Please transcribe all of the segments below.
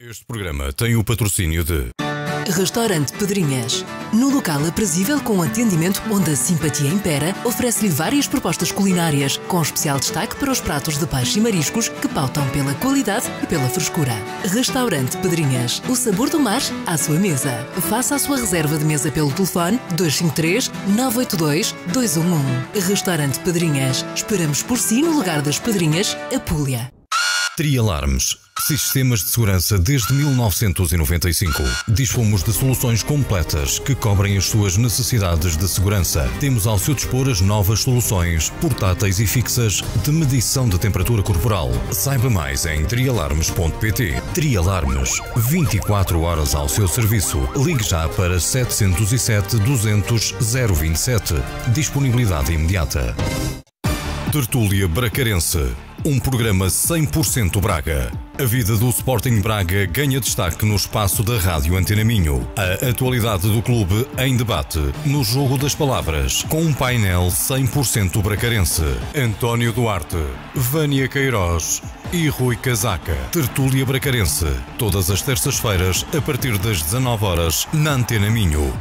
Este programa tem o patrocínio de Restaurante Pedrinhas. No local aprazível com atendimento onde a simpatia impera, oferece-lhe várias propostas culinárias, com especial destaque para os pratos de peixe e mariscos que pautam pela qualidade e pela frescura. Restaurante Pedrinhas. O sabor do mar à sua mesa. Faça a sua reserva de mesa pelo telefone 253 982 211. Restaurante Pedrinhas. Esperamos por si no lugar das Pedrinhas, Apúlia. Trialarmes. Sistemas de segurança desde 1995. Dispomos de soluções completas que cobrem as suas necessidades de segurança. Temos ao seu dispor as novas soluções, portáteis e fixas, de medição de temperatura corporal. Saiba mais em trialarmes.pt. Trialarmes, 24 horas ao seu serviço. Ligue já para 707 200 027. Disponibilidade imediata. Tertúlia Bracarense. Um programa 100% Braga. A vida do Sporting Braga ganha destaque no espaço da Rádio Antena Minho. A atualidade do clube em debate no Jogo das Palavras, com um painel 100% bracarense. António Duarte, Vânia Queiroz e Rui Casaca. Tertúlia Bracarense. Todas as terças-feiras, a partir das 19 horas, na Antena Minho.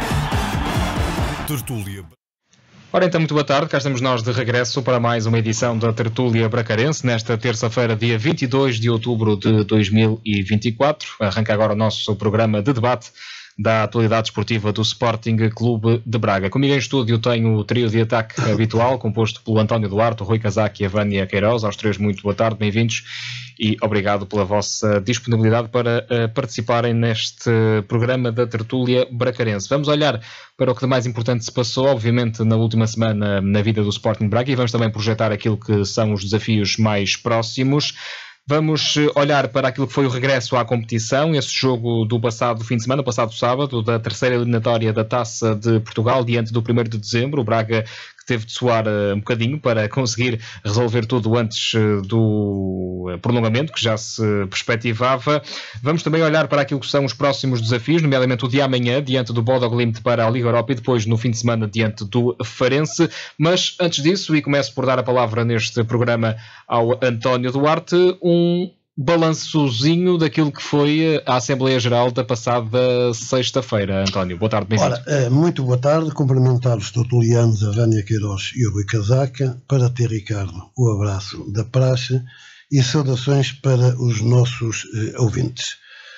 Tertúlia. Ora então, muito boa tarde, cá estamos nós de regresso para mais uma edição da Tertúlia Bracarense, nesta terça-feira, dia 22 de outubro de 2024. Arranca agora o nosso programa de debate da atualidade esportiva do Sporting Clube de Braga. Comigo em estúdio tenho o trio de ataque habitual, composto pelo António Duarte, o Rui Casaca e a Vânia Queiroz. Aos três, muito boa tarde, bem-vindos e obrigado pela vossa disponibilidade para participarem neste programa da Tertúlia Bracarense. Vamos olhar para o que de mais importante se passou, obviamente, na última semana na vida do Sporting Braga, e vamos também projetar aquilo que são os desafios mais próximos. Vamos olhar para aquilo que foi o regresso à competição, esse jogo do passado fim de semana, passado sábado, da terceira eliminatória da Taça de Portugal, diante do 1º de dezembro. O Braga que teve de suar um bocadinho para conseguir resolver tudo antes do prolongamento, que já se perspectivava. Vamos também olhar para aquilo que são os próximos desafios, nomeadamente o de amanhã, diante do Bodo Glimt para a Liga Europa, e depois no fim de semana diante do Farense. Mas antes disso, e começo por dar a palavra neste programa ao António Duarte, um balançozinho daquilo que foi a Assembleia Geral da passada sexta-feira. António, boa tarde, bem-vindo. Ora, muito boa tarde, cumprimentar os tertulianos, a Vânia Queiroz e o Rui Casaca, para ter, Ricardo, o abraço da praxe e saudações para os nossos ouvintes.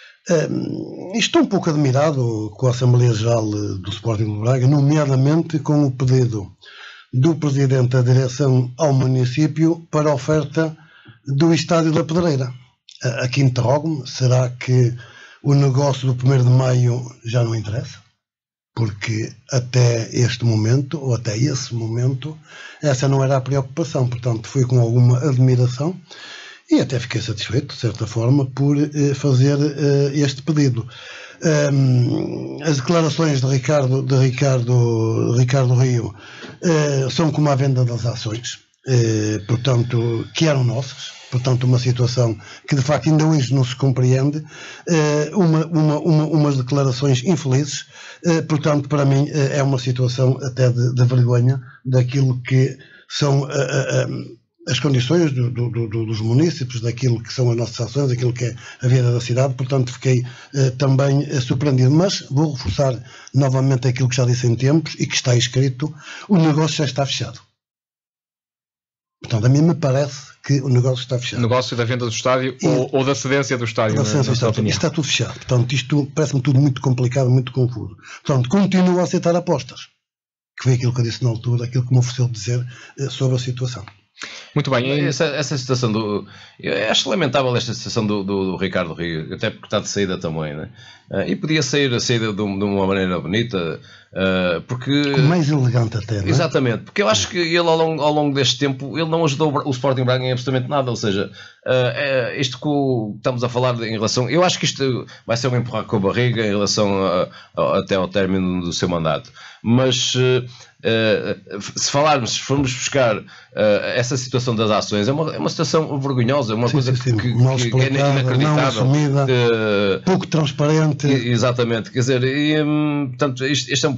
Estou um pouco admirado com a Assembleia Geral do Sporting de Braga, nomeadamente com o pedido do Presidente da Direção ao município para a oferta do Estádio da Pedreira. Aqui interrogo-me, será que o negócio do 1º de maio já não interessa? Porque até este momento, ou até esse momento, essa não era a preocupação. Portanto, fui com alguma admiração e até fiquei satisfeito, de certa forma, por fazer este pedido. As declarações de Ricardo Rio são como a venda das ações, portanto, que eram nossas. Portanto, uma situação que de facto ainda hoje não se compreende, umas declarações infelizes, portanto, para mim é uma situação até de vergonha daquilo que são as condições dos municípios, daquilo que são as nossas ações, daquilo que é a vida da cidade. Portanto, fiquei também surpreendido, mas vou reforçar novamente aquilo que já disse em tempos e que está escrito: o negócio já está fechado. Portanto, a mim me parece que o negócio está fechado. O negócio da venda do estádio ou da cedência do estádio? Está tudo fechado. Portanto, isto parece-me tudo muito complicado, muito confuso. Portanto, continuo a aceitar apostas. Que foi aquilo que eu disse na altura, aquilo que me ofereceu dizer sobre a situação. Muito bem. Essa situação do... Eu acho lamentável esta situação do Ricardo Rio, até porque está de saída também, né? E podia sair a saída de uma maneira bonita, porque... mais elegante até, não é? Exatamente, porque eu acho que ele ao longo deste tempo, ele não ajudou o Sporting Braga em absolutamente nada, ou seja, isto que estamos a falar em relação... Eu acho que isto vai ser um empurrar com a barriga em relação até ao término do seu mandato, mas... se formos buscar essa situação das ações, é uma situação vergonhosa, é uma coisa que é inacreditável, não assumida, pouco transparente. Exatamente, quer dizer, portanto, este é um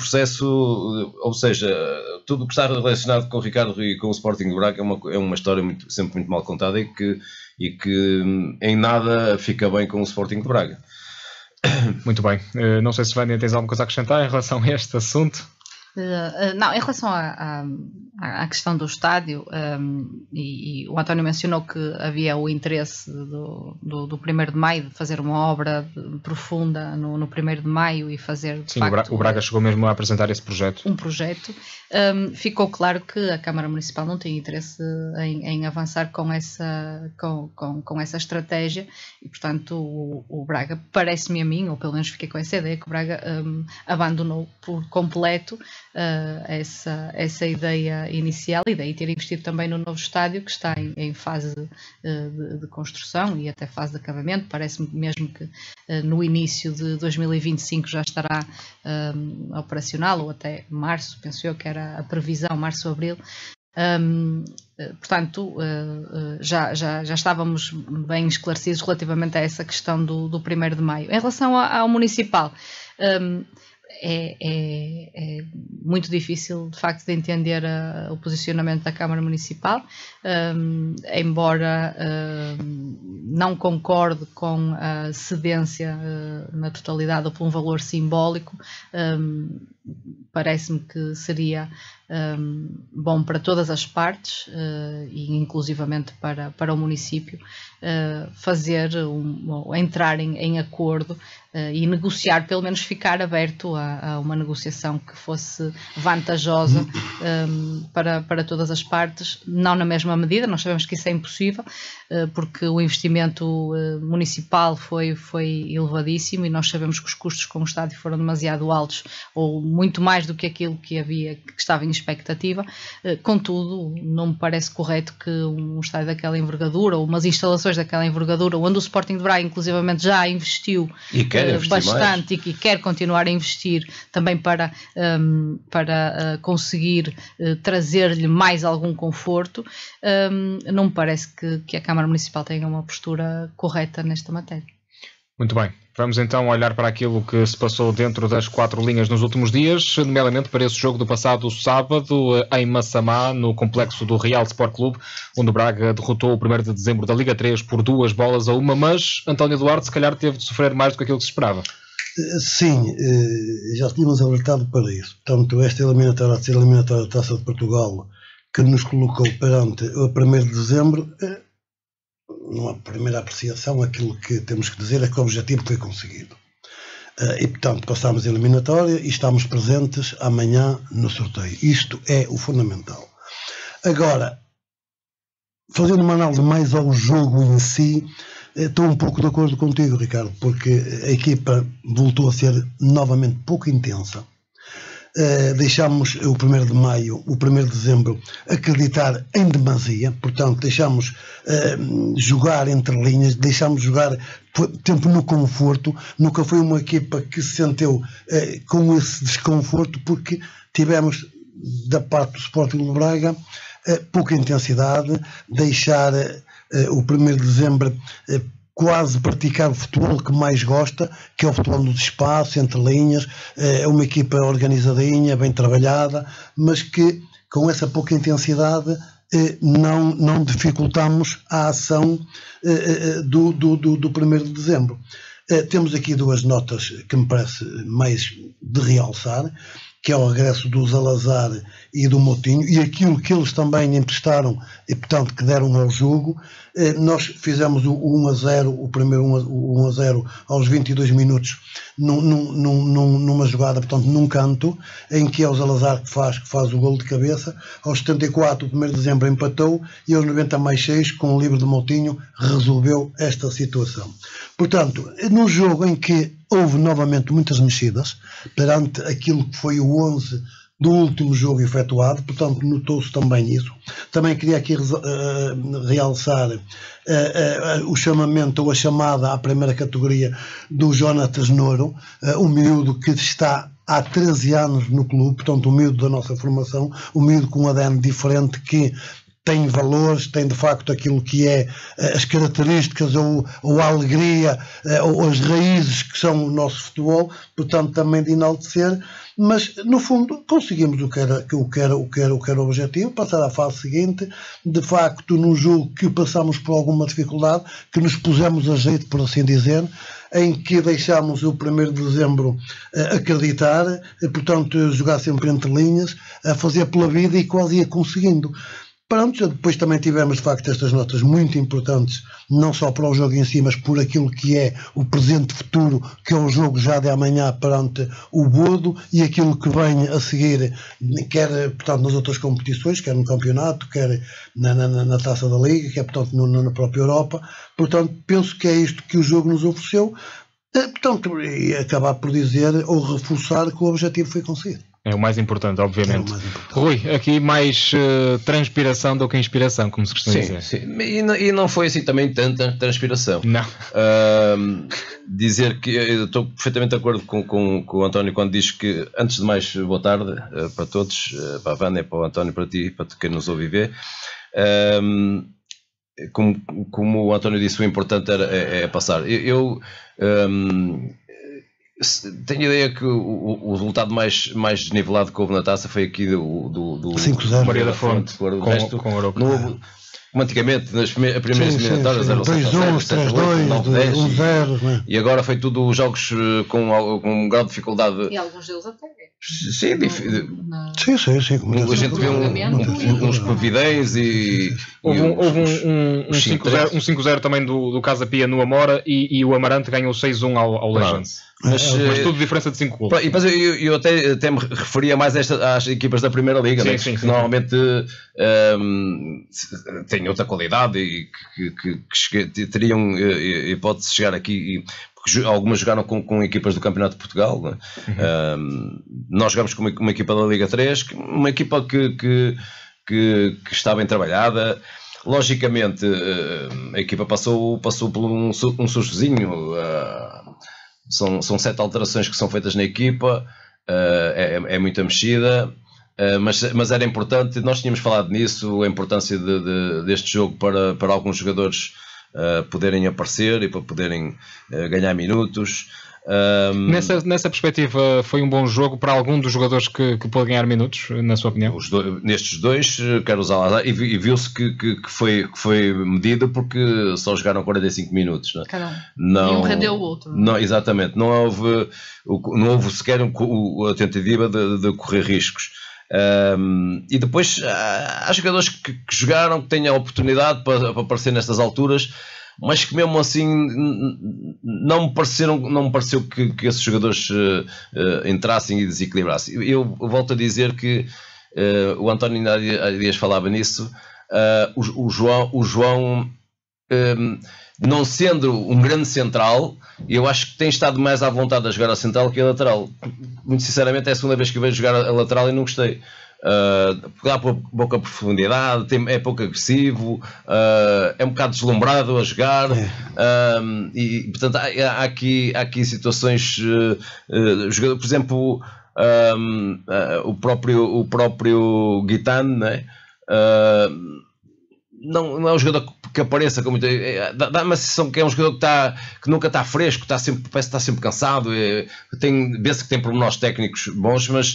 processo, ou seja, tudo o que está relacionado com o Ricardo e com o Sporting de Braga é uma história sempre muito mal contada e que em nada fica bem com o Sporting de Braga. Muito bem. Não sei se Vânia tens alguma coisa a acrescentar em relação a este assunto. Não, em relação à questão do estádio, e o António mencionou que havia o interesse do 1º de Maio de fazer uma obra profunda no 1º de Maio e fazer, de Sim, facto, o Braga chegou mesmo a apresentar esse projeto. Um projeto. Ficou claro que a Câmara Municipal não tem interesse em avançar com essa estratégia e, portanto, o Braga, parece-me a mim, ou pelo menos fiquei com essa ideia, que o Braga abandonou por completo essa ideia inicial, e daí ter investido também no novo estádio, que está em fase de construção e até fase de acabamento. Parece-me mesmo que no início de 2025 já estará operacional, ou até março, penso eu que era a previsão, março, abril. Portanto, já estávamos bem esclarecidos relativamente a essa questão do 1º de Maio. Em relação ao municipal, é muito difícil, de facto, de entender o posicionamento da Câmara Municipal, embora não concorde com a cedência na totalidade ou por um valor simbólico. Parece-me que seria bom para todas as partes, e inclusivamente para o município, entrar em acordo e negociar, pelo menos ficar aberto a uma negociação que fosse vantajosa para todas as partes, não na mesma medida. Nós sabemos que isso é impossível, porque o investimento municipal foi elevadíssimo e nós sabemos que os custos com o estádio foram demasiado altos, ou muito mais do que aquilo que estava em expectativa. Contudo, não me parece correto que um estádio daquela envergadura, ou umas instalações daquela envergadura, onde o Sporting de Braga inclusivamente já investiu bastante e quer continuar a investir também para conseguir trazer-lhe mais algum conforto, não me parece que a Câmara Municipal tenha uma postura correta nesta matéria. Muito bem. Vamos então olhar para aquilo que se passou dentro das 4 linhas nos últimos dias, nomeadamente para esse jogo do passado sábado em Massamá, no complexo do Real Sport Clube, onde o Braga derrotou o 1º de dezembro da Liga 3 por 2-1, mas António Duarte se calhar teve de sofrer mais do que aquilo que se esperava. Sim, já tínhamos alertado para isso. Portanto, esta eliminatória da Taça de Portugal, que nos colocou perante o 1º de dezembro, numa primeira apreciação, aquilo que temos que dizer é que o objetivo foi conseguido. E, portanto, passámos a eliminatória e estamos presentes amanhã no sorteio. Isto é o fundamental. Agora, fazendo uma análise mais ao jogo em si, estou um pouco de acordo contigo, Ricardo, porque a equipa voltou a ser novamente pouco intensa. Deixámos o 1º de Maio, o 1º de dezembro, acreditar em demasia, portanto deixámos jogar entre linhas, deixámos jogar tempo no conforto. Nunca foi uma equipa que se sentiu com esse desconforto, porque tivemos da parte do Sporting de Braga pouca intensidade, deixar o 1º de dezembro quase praticar o futebol que mais gosta, que é o futebol no espaço, entre linhas. É uma equipa organizadinha, bem trabalhada, mas que com essa pouca intensidade não dificultamos a ação do 1º de dezembro. Temos aqui 2 notas que me parece mais de realçar, que é o regresso do Salazar e do Moutinho, e aquilo que eles também emprestaram e, portanto, que deram ao jogo. Nós fizemos o 1-0, o primeiro 1-0 aos 22 minutos, numa jogada, portanto, num canto, em que é o Salazar que faz o golo de cabeça. Aos 74, o 1º de dezembro empatou, e aos 90+6, com o livre de Moutinho, resolveu esta situação. Portanto, num jogo em que houve novamente muitas mexidas, perante aquilo que foi o 11 do último jogo efetuado, portanto notou-se também isso. Também queria aqui realçar o chamamento ou a chamada à primeira categoria do Jonatas Nouro, um miúdo que está há 13 anos no clube, portanto um miúdo da nossa formação, um miúdo com um ADN diferente, que tem valores, tem de facto aquilo que é as características ou a alegria ou as raízes que são o nosso futebol, portanto também de enaltecer, mas no fundo conseguimos o que era o objetivo, passar à fase seguinte, de facto num jogo que passamos por alguma dificuldade, que nos pusemos a jeito, por assim dizer, em que deixámos o 1º de dezembro acreditar, portanto jogar sempre entre linhas, a fazer pela vida e quase ia conseguindo. Pronto, depois também tivemos de facto estas notas muito importantes, não só para o jogo em si, mas por aquilo que é o presente futuro, que é o jogo já de amanhã perante o Bodo, e aquilo que vem a seguir, quer portanto nas outras competições, quer no campeonato, quer na Taça da Liga, quer portanto na própria Europa. Portanto, penso que é isto que o jogo nos ofereceu, portanto, e acabar por dizer ou reforçar que o objetivo foi conseguido. É o mais importante, obviamente. Rui, aqui mais transpiração do que inspiração, como se costuma dizer. Sim. E não foi assim também tanta transpiração. Não. Dizer que eu estou perfeitamente de acordo com o António quando diz que, antes de mais, boa tarde para todos, para a Vânia, para o António, para ti, para quem nos ouve ver. Como o António disse, o importante é passar. Eu tenho a ideia que o resultado mais desnivelado que houve na taça foi aqui do 5-0 Maria da Fonte com o Europa. Como antigamente, nas primeiras eliminatórias eram 2-1, 3-2, 1-0. E agora foi tudo jogos com um grau de dificuldade. E alguns deles até. Sim. A gente vê uns pavidéis e. Houve um 5-0 também do Casa Pia no Amora e o Amarante ganhou 6-1 ao Legends. Mas tudo diferença de 5 gols. E depois eu até me referia mais às equipas da Primeira Liga, sim, que normalmente têm outra qualidade e que teriam hipótese de chegar aqui. Porque algumas jogaram com equipas do Campeonato de Portugal. Não é? Nós jogamos com uma equipa da Liga 3, uma equipa que está bem trabalhada. Logicamente, a equipa passou por um sustozinho. São 7 alterações que são feitas na equipa, é muita mexida, mas era importante. Nós tínhamos falado nisso, a importância deste jogo para alguns jogadores poderem aparecer e para poderem ganhar minutos. Nessa perspectiva, foi um bom jogo para algum dos jogadores que pôde ganhar minutos, na sua opinião? Nestes dois, quero usar e viu-se que foi medido porque só jogaram 45 minutos. Não, e um rendeu o outro. Não, exatamente, não houve sequer a tentativa de correr riscos. E depois há jogadores que jogaram, que têm a oportunidade para aparecer nestas alturas, mas que mesmo assim não me pareceu que esses jogadores entrassem e desequilibrassem. Eu volto a dizer que o António ainda há dias falava nisso. O João não sendo um grande central, eu acho que tem estado mais à vontade a jogar a central que a lateral. Muito sinceramente é a segunda vez que eu vejo jogar a lateral e não gostei. Dá pouca profundidade, é pouco agressivo, é um bocado deslumbrado a jogar, e portanto há aqui situações, por exemplo, o próprio Guitane, né? Não é um jogador que apareça com muita. Dá uma sensação que é um jogador que nunca está fresco, parece que está sempre cansado. Vê-se que tem pormenores técnicos bons, mas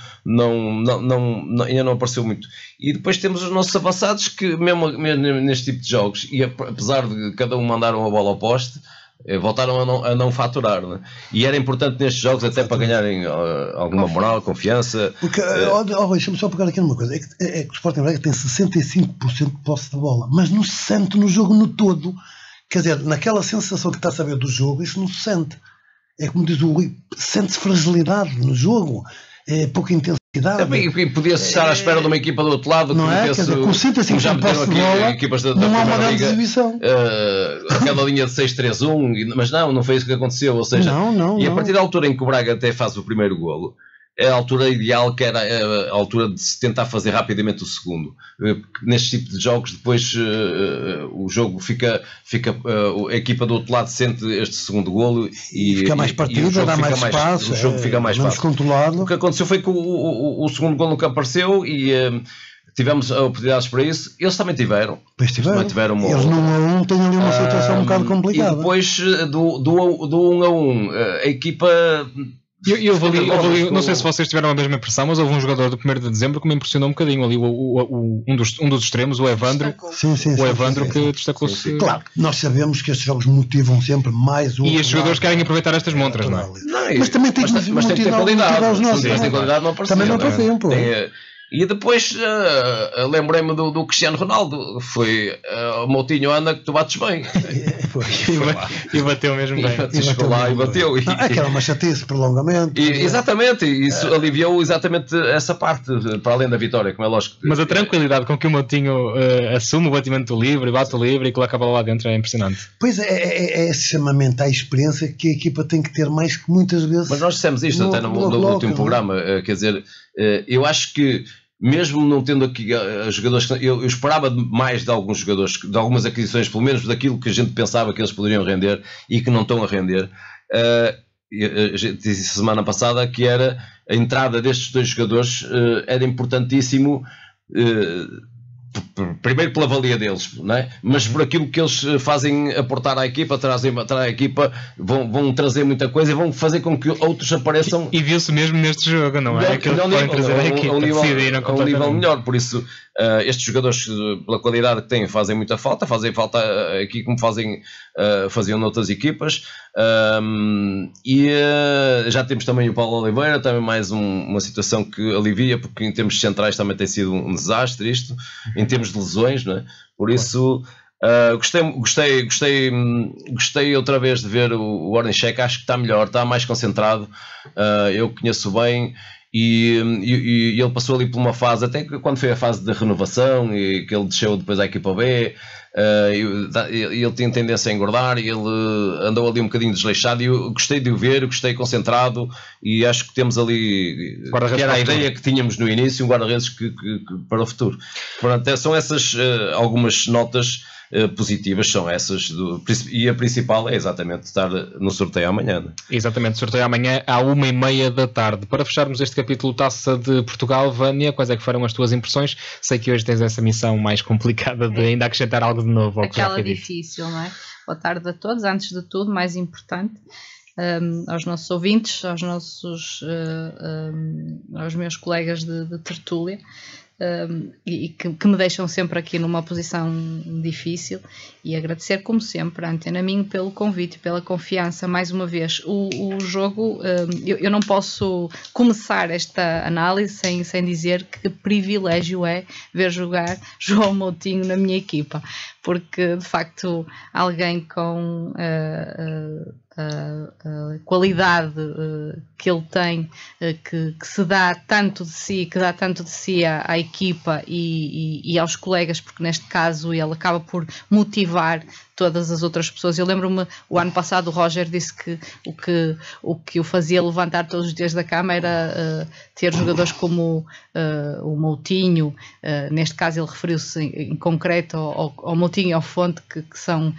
ainda não apareceu muito. E depois temos os nossos avançados que, mesmo neste tipo de jogos, e apesar de cada um mandar uma bola ao poste, voltaram a não faturar, né? E era importante nestes jogos até para ganharem alguma moral, confiança. Porque, deixa-me só pegar aqui numa coisa, é que o Sporting Braga tem 65% de posse de bola, mas não se sente no jogo no todo. Quer dizer, naquela sensação que está a saber do jogo, isso não se sente. É como diz o Rui, sente-se fragilidade no jogo, é pouca intensidade. E podia-se estar à espera de uma equipa do outro lado, não é? Quer dizer, com 65% de posse de bola, não há uma grande exibição. Aquela linha de 6-3-1, mas não foi isso que aconteceu. Ou seja, a partir da altura em que o Braga até faz o primeiro golo, é a altura ideal, que era a altura de se tentar fazer rapidamente o segundo. Neste tipo de jogos, depois o jogo fica a equipa do outro lado sente este segundo golo e fica mais partida, dá mais espaço, o jogo fica mais fácil. Controlado. O que aconteceu foi que o segundo golo nunca apareceu e tivemos oportunidades para isso, eles também tiveram. Pois tiveram. Eles num 1 têm ali uma situação um bocado complicada. E depois do 1 a 1, a equipa... Eu avali, não sei se vocês tiveram a mesma impressão, mas houve um jogador do 1º de dezembro que me impressionou um bocadinho ali, um dos extremos, o Evandro. O Evandro que destacou-se. Claro, nós sabemos que estes jogos motivam sempre mais e estes jogadores querem aproveitar estas montras, não é? Mas também tem que ter qualidade. Os nossos. Tem qualidade, não apareceu. Também não apareceu, pô. E depois lembrei-me do Cristiano Ronaldo. Foi o Moutinho anda que tu bates bem. E bateu mesmo bem. Chegou lá e bateu. Que era uma chatice, prolongamento. Exatamente, isso aliviou exatamente essa parte, para além da vitória, como é lógico. Mas a tranquilidade com que o Moutinho assume o batimento livre, bate o livre e coloca a bola lá dentro é impressionante. Pois é extremamente a experiência que a equipa tem que ter mais que muitas vezes. Mas nós dissemos isto até no último programa, quer dizer, eu acho que mesmo não tendo aqui jogadores, eu esperava mais de alguns jogadores, de algumas aquisições, pelo menos daquilo que a gente pensava que eles poderiam render e que não estão a render. A gente disse semana passada que era a entrada destes 2 jogadores era importantíssimo. Primeiro pela valia deles, não é? Mas por aquilo que eles fazem aportar à equipa, trazem à equipa, vão trazer muita coisa e vão fazer com que outros apareçam. E viu-se mesmo neste jogo, não é? Que eles podem trazer a equipa, a um nível melhor. Por isso, estes jogadores, pela qualidade que têm, fazem muita falta. Fazem falta aqui como faziam noutras equipas. E já temos também o Paulo Oliveira, também mais uma situação que alivia, porque em termos centrais também tem sido um desastre isto, em termos de lesões, não é? Por isso gostei outra vez de ver o Ornishek. Acho que está melhor, está mais concentrado. Eu conheço bem. E ele passou ali por uma fase, até que quando foi a fase de renovação e que ele desceu depois à equipa B, ele tinha tendência a engordar e ele andou ali um bocadinho desleixado, e eu gostei de o ver, gostei concentrado, e acho que temos ali, que era a ideia que tínhamos no início, um guarda-redes que para o futuro. Portanto, são essas algumas notas positivas, são essas, e a principal é exatamente estar no sorteio amanhã. Exatamente, sorteio amanhã à 1h30 da tarde. Para fecharmos este capítulo Taça de Portugal, Vânia, quais é que foram as tuas impressões? Sei que hoje tens essa missão mais complicada de ainda acrescentar algo de novo ao que já foi dito. Difícil, não é? Boa tarde a todos. Antes de tudo, mais importante, aos nossos ouvintes, aos meus colegas de tertúlia, e que me deixam sempre aqui numa posição difícil, e agradecer como sempre à Antena Minho pelo convite e pela confiança mais uma vez. O jogo, eu não posso começar esta análise sem dizer que privilégio é ver jogar João Moutinho na minha equipa, porque de facto alguém com a qualidade que ele tem, que se dá tanto de si, que dá tanto de si à equipa e aos colegas, porque neste caso ele acaba por motivar todas as outras pessoas. Eu lembro-me, o ano passado o Roger disse que o que o fazia levantar todos os dias da cama era ter jogadores como o Moutinho, neste caso ele referiu-se em concreto ao Moutinho e ao Fonte, que são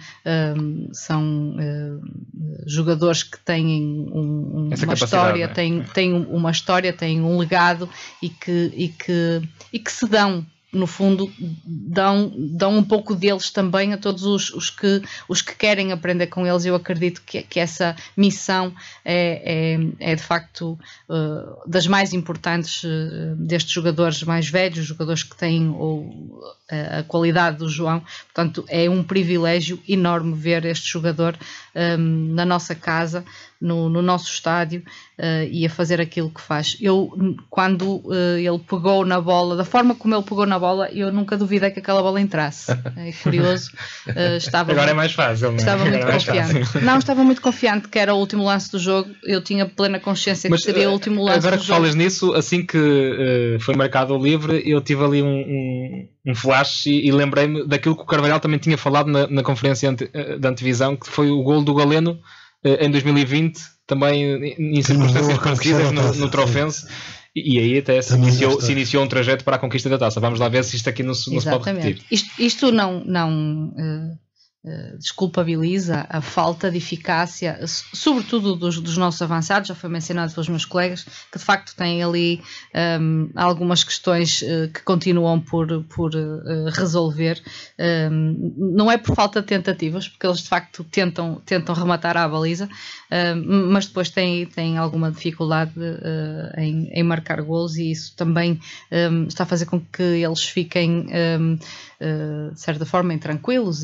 jogadores que têm uma história, têm uma história, têm um legado e que se dão, no fundo, dão um pouco deles também a todos os que querem aprender com eles. Eu acredito que essa missão é de facto das mais importantes destes jogadores mais velhos, jogadores que têm a qualidade do João. Portanto, é um privilégio enorme ver este jogador na nossa casa, no nosso estádio, e a fazer aquilo que faz. Quando ele pegou na bola, da forma como ele pegou na bola, eu nunca duvidei que aquela bola entrasse. É curioso. Agora é mais fácil, não é? Estava muito confiante. Não, estava muito confiante que era o último lance do jogo. Eu tinha plena consciência que seria o último lance do jogo. Agora que falas nisso, assim que foi marcado o livre, eu tive ali um flash e lembrei-me daquilo que o Carvalhal também tinha falado na conferência da antevisão, que foi o golo do Galeno em 2020, também em circunstâncias parecidas no Trofense, e aí até se iniciou um trajeto para a conquista da taça. Vamos lá ver se isto aqui não se pode repetir. Isto desculpabiliza a falta de eficácia, sobretudo dos nossos avançados. Já foi mencionado pelos meus colegas, que de facto têm ali algumas questões que continuam por resolver. Não é por falta de tentativas, porque eles de facto tentam rematar à baliza, mas depois têm alguma dificuldade em marcar golos, e isso também está a fazer com que eles fiquem de certa forma intranquilos,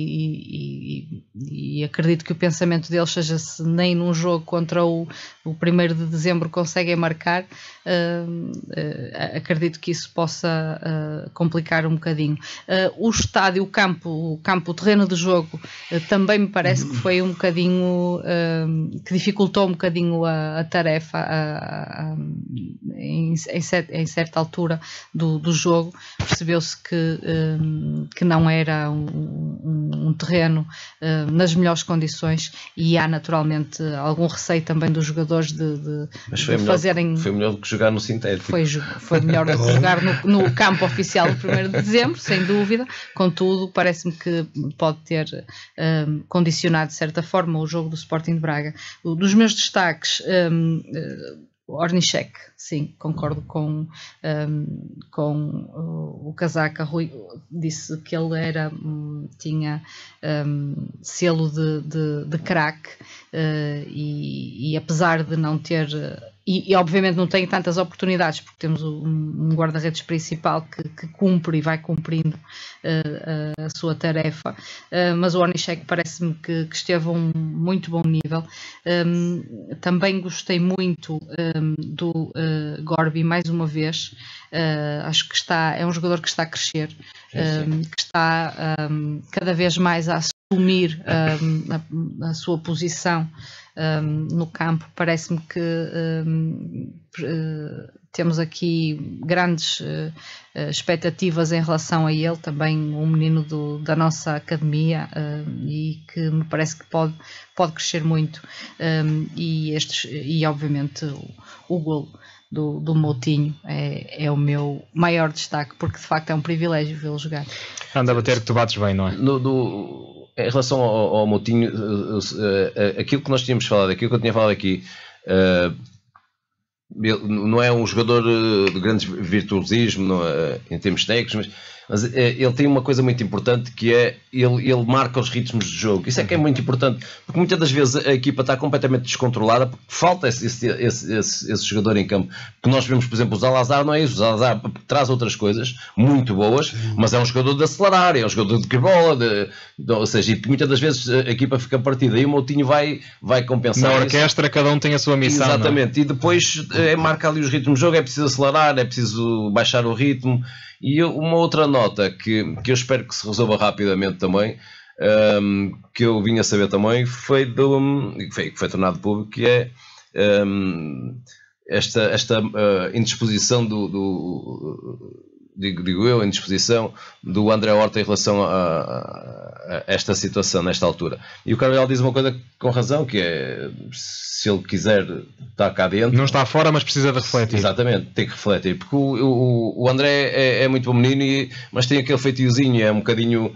e acredito que o pensamento deles seja, se nem num jogo contra o 1º de dezembro conseguem marcar, acredito que isso possa complicar um bocadinho. O estádio, o campo, o terreno de jogo também me parece que foi um bocadinho que dificultou um bocadinho a tarefa em certa altura do jogo. Percebeu-se que não era um terreno nas melhores condições, e há naturalmente algum receio também dos jogadores de fazerem... Foi melhor do que jogar no sintético. Foi melhor do que jogar no campo oficial do 1º de dezembro, sem dúvida. Contudo, parece-me que pode ter condicionado de certa forma o jogo do Sporting de Braga. Dos meus destaques, Ornichek, sim, concordo com o Casaca. Rui disse que ele tinha selo de craque, e apesar de não ter... E obviamente não tem tantas oportunidades, porque temos um guarda-redes principal que cumpre e vai cumprindo a sua tarefa, mas o Ornichek parece-me que esteve a um muito bom nível. Também gostei muito do Gorby, mais uma vez. Acho que é um jogador que está a crescer, que está cada vez mais a assumir a sua posição no campo. Parece-me que temos aqui grandes expectativas em relação a ele, também um menino da nossa academia, e que me parece que pode crescer muito, e obviamente o golo do Moutinho é o meu maior destaque, porque de facto é um privilégio vê-lo jogar. Anda a bater que tu bates bem, não é? Em relação ao Moutinho, aquilo que nós tínhamos falado, aquilo que eu tinha falado aqui, não é um jogador de grande virtuosismo em termos técnicos, mas ele tem uma coisa muito importante, que é ele marca os ritmos de jogo. Isso é que é muito importante, porque muitas das vezes a equipa está completamente descontrolada, porque falta esse jogador em campo. Porque nós vemos, por exemplo, o Zalazar, não é isso. O Zalazar traz outras coisas muito boas, mas é um jogador de acelerar, é um jogador de bola, ou seja, e muitas das vezes a equipa fica partida, e o Moutinho vai compensar. Na orquestra, cada um tem a sua missão. Exatamente, e depois marca ali os ritmos de jogo. É preciso acelerar, é preciso baixar o ritmo. E uma outra nota que eu espero que se resolva rapidamente também, que eu vim a saber também, que foi tornado público, que é esta indisposição digo eu, indisposição do André Horta em relação a esta situação, nesta altura. E o Carvalhal diz uma coisa com razão, que é, se ele quiser estar cá dentro... Não está fora, mas precisa de refletir. Exatamente, tem que refletir, porque o André é muito bom menino, mas tem aquele feitiozinho, é um bocadinho...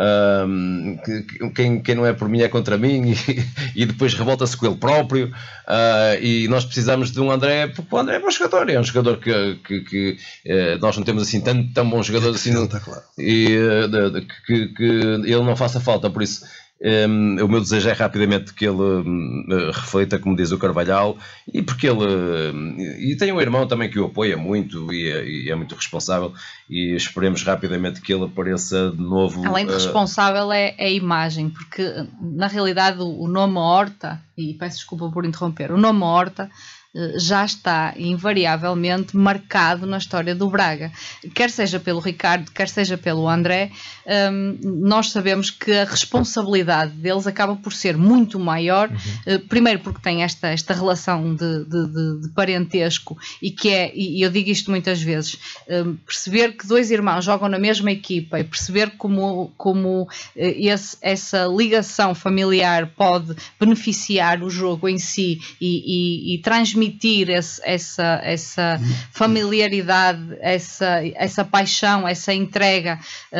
quem não é por mim é contra mim, e depois revolta-se com ele próprio, e nós precisamos de um André, porque o André é bom jogador, é um jogador que nós não temos assim tão bom jogador assim, e que ele não faça falta. Por isso o meu desejo é rapidamente que ele reflita, como diz o Carvalhal, e porque ele tem um irmão também que o apoia muito, e é muito responsável, e esperemos rapidamente que ele apareça de novo. Além de responsável, é a imagem, porque na realidade o nome Horta, e peço desculpa por interromper, o nome Horta já está invariavelmente marcado na história do Braga, quer seja pelo Ricardo, quer seja pelo André. Nós sabemos que a responsabilidade deles acaba por ser muito maior, primeiro porque tem esta relação de parentesco, e eu digo isto muitas vezes, perceber que dois irmãos jogam na mesma equipa, e perceber como essa ligação familiar pode beneficiar o jogo em si, e transmitir transmitir essa familiaridade, essa paixão, essa entrega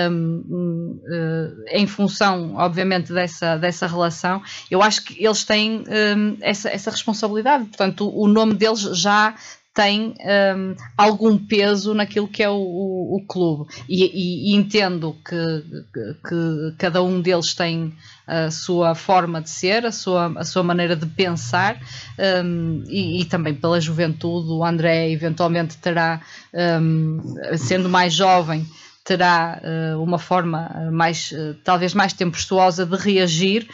em função, obviamente, dessa relação. Eu acho que eles têm essa responsabilidade, portanto o nome deles já tem algum peso naquilo que é o clube, e entendo que cada um deles tem a sua forma de ser, a sua maneira de pensar, e também pela juventude. O André eventualmente terá, sendo mais jovem, terá uma forma talvez mais tempestuosa de reagir,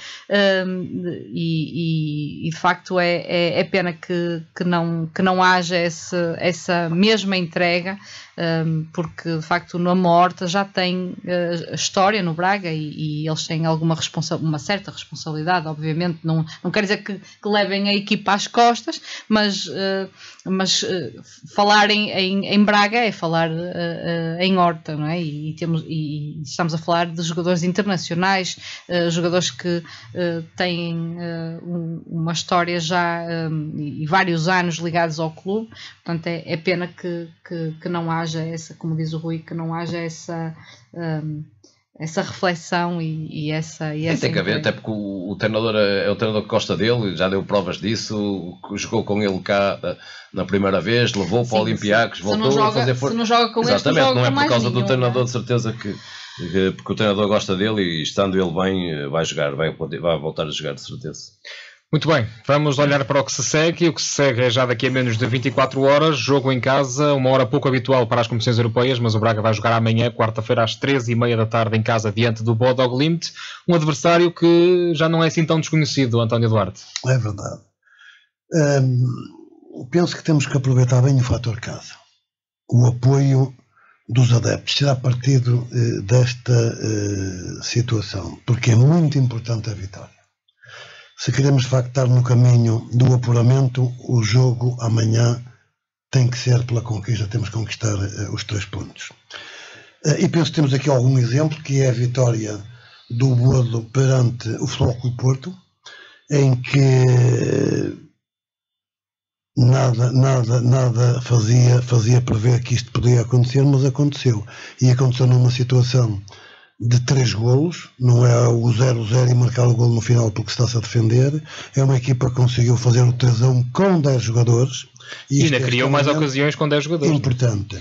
e de facto é pena que não haja essa mesma entrega, porque de facto o Nuno Horta já tem história no Braga, e eles têm uma certa responsabilidade, obviamente. Não quer dizer que levem a equipa às costas, mas falar em Braga é falar em Horta, não é? E estamos a falar de jogadores internacionais, jogadores que têm uma história já e vários anos ligados ao clube. Portanto, é pena que não haja essa, como diz o Rui, que não haja essa reflexão e essa tem que haver, até porque o treinador é o treinador que gosta dele, já deu provas disso, jogou com ele cá na primeira vez, levou para o Olympiacos, voltou a fazer força. Se não joga com exatamente, este, não é por causa do treinador, não? De certeza porque o treinador gosta dele, e estando ele bem vai jogar, vai voltar a jogar, de certeza. Muito bem, vamos olhar para o que se segue. O que se segue é já daqui a menos de 24 horas, jogo em casa, uma hora pouco habitual para as competições europeias, mas o Braga vai jogar amanhã, quarta-feira, às 13h30 da tarde, em casa, diante do Bodø Glimt, um adversário que já não é assim tão desconhecido, António Duarte. É verdade. Penso que temos que aproveitar bem o fator casa, o apoio dos adeptos, tirar partido desta situação, porque é muito importante a vitória. Se queremos de facto estar no caminho do apuramento, o jogo amanhã tem que ser pela conquista, temos que conquistar os 3 pontos. E penso que temos aqui algum exemplo, que é a vitória do Bodo perante o Futebol Clube Porto, em que nada fazia prever que isto podia acontecer, mas aconteceu. E aconteceu numa situação de 3 golos, não é o 0-0 e marcar o golo no final porque está-se a defender. É uma equipa que conseguiu fazer o 3-1 com 10 jogadores. E ainda criou mais ocasiões com 10 jogadores. Importante.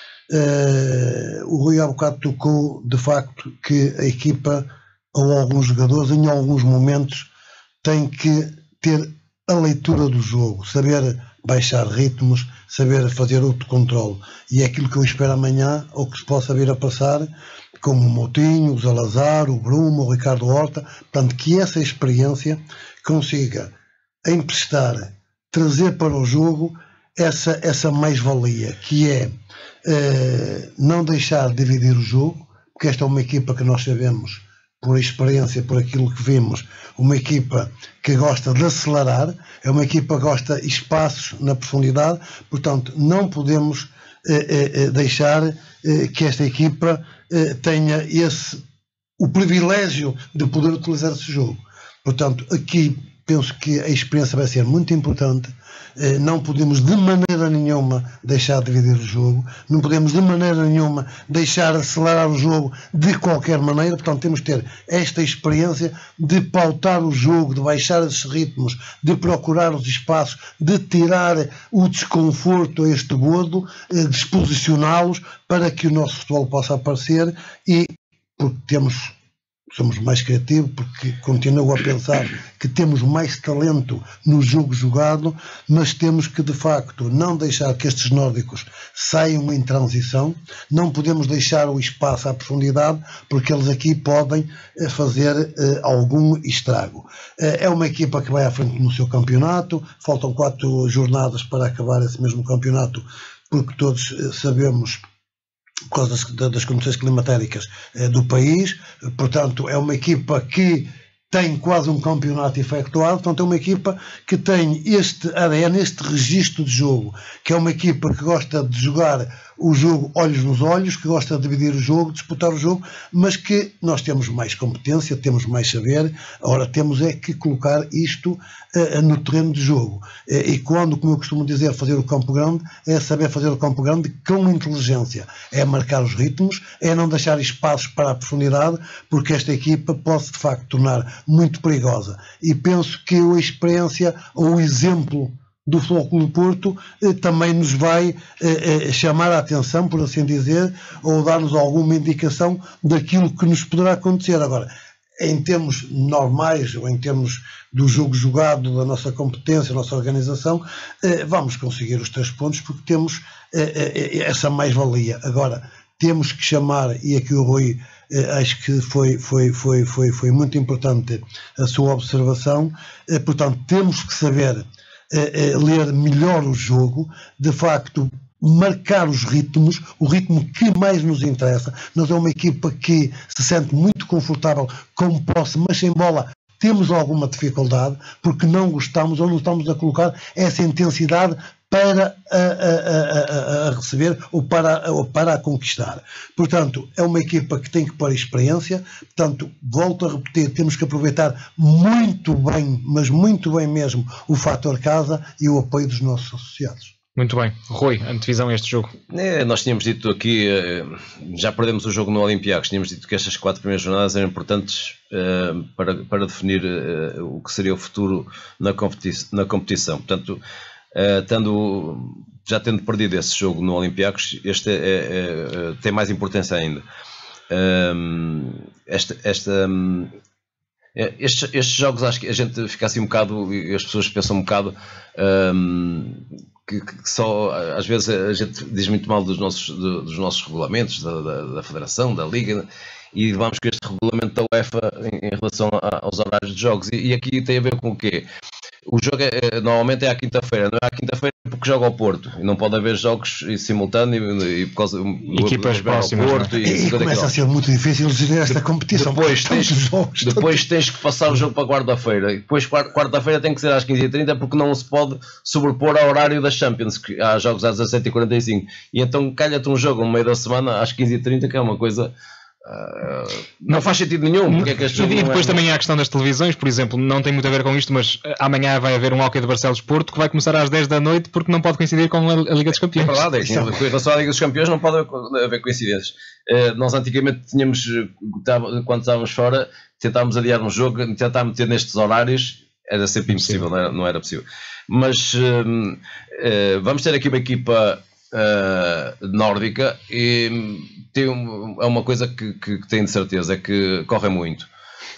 O Rui há bocado tocou, de facto, que a equipa, ou alguns jogadores, em alguns momentos, tem que ter a leitura do jogo, saber baixar ritmos, saber fazer autocontrole. E é aquilo que eu espero amanhã, ou que se possa vir a passar, com o Moutinho, o Salazar, o Bruno, o Ricardo Horta, portanto, que essa experiência consiga emprestar, trazer para o jogo essa mais-valia, que é não deixar de dividir o jogo, porque esta é uma equipa que nós sabemos, por experiência, por aquilo que vimos, uma equipa que gosta de acelerar, é uma equipa que gosta de espaços na profundidade, portanto, não podemos deixar que esta equipa tenha o privilégio de poder utilizar esse jogo. Portanto, aqui penso que a experiência vai ser muito importante. Não podemos de maneira nenhuma deixar de dividir o jogo, não podemos de maneira nenhuma deixar acelerar o jogo de qualquer maneira. Portanto, temos que ter esta experiência de pautar o jogo, de baixar esses ritmos, de procurar os espaços, de tirar o desconforto a este Bodo, de exposicioná-los para que o nosso futebol possa aparecer. E porque somos mais criativos, porque continuo a pensar que temos mais talento no jogo jogado, mas temos que de facto não deixar que estes nórdicos saiam em transição, não podemos deixar o espaço à profundidade, porque eles aqui podem fazer algum estrago. É uma equipa que vai à frente no seu campeonato, faltam 4 jornadas para acabar esse mesmo campeonato, porque todos sabemos, por causa das condições climatéricas do país. Portanto, é uma equipa que tem quase um campeonato efetuado, portanto é uma equipa que tem este ADN, este registro de jogo, que é uma equipa que gosta de jogar o jogo olhos nos olhos, que gosta de dividir o jogo, disputar o jogo, mas que nós temos mais competência, temos mais saber, agora temos é que colocar isto no terreno de jogo. E quando, como eu costumo dizer, fazer o campo grande, é saber fazer o campo grande com inteligência, é marcar os ritmos, é não deixar espaços para a profundidade, porque esta equipa pode de facto tornar muito perigosa. E penso que a experiência ou o exemplo do Futebol Clube do Porto também nos vai chamar a atenção, por assim dizer, ou dar-nos alguma indicação daquilo que nos poderá acontecer. Agora, em termos normais, ou em termos do jogo jogado, da nossa competência, da nossa organização, vamos conseguir os 3 pontos porque temos essa mais-valia. Agora, temos que chamar, e aqui o Rui acho que foi muito importante a sua observação, portanto, temos que saber ler melhor o jogo, de facto marcar os ritmos, o ritmo que mais nos interessa. Nós é uma equipa que se sente muito confortável com posse, mas sem bola temos alguma dificuldade, porque não gostamos ou não estamos a colocar essa intensidade para a receber ou para a conquistar. Portanto, é uma equipa que tem que pôr experiência. Portanto, volto a repetir, temos que aproveitar muito bem, mas muito bem mesmo, o fator casa e o apoio dos nossos associados. Muito bem. Rui, antevisão a este jogo. Nós tínhamos dito aqui, já perdemos o jogo no Olympiacos, tínhamos dito que estas 4 primeiras jornadas eram importantes para definir o que seria o futuro na competição. Portanto, já tendo perdido esse jogo no Olympiacos, este tem mais importância ainda. Estes jogos, acho que a gente fica assim um bocado, e as pessoas pensam um bocado que só, às vezes a gente diz muito mal dos nossos regulamentos, da Federação, da Liga, e vamos com este regulamento da UEFA em relação aos horários de jogos, e aqui tem a ver com o quê? O jogo normalmente é à quinta-feira, não é à quinta-feira porque joga ao Porto, e não pode haver jogos em simultâneo e por causa equipas próximas, Porto, e começa a ser muito difícil gerir esta competição. Depois tens que passar o jogo para quarta-feira, e depois quarta-feira tem que ser às 15h30 porque não se pode sobrepor ao horário das Champions, que há jogos às 17h45, e então calha-te um jogo no meio da semana às 15h30, que é uma coisa... não faz sentido nenhum. Porque é que e depois também há a questão das televisões, por exemplo, não tem muito a ver com isto, mas amanhã vai haver um Hockey de Barcelos Porto que vai começar às 10 da noite porque não pode coincidir com a Liga dos Campeões. É verdade, em relação à Liga dos Campeões não pode haver coincidências. Nós antigamente tínhamos, quando estávamos fora, tentávamos adiar um jogo, tentar meter nestes horários, era sempre impossível, não era possível. Mas vamos ter aqui uma equipa nórdica, e tem uma coisa que tenho de certeza, é que corre muito,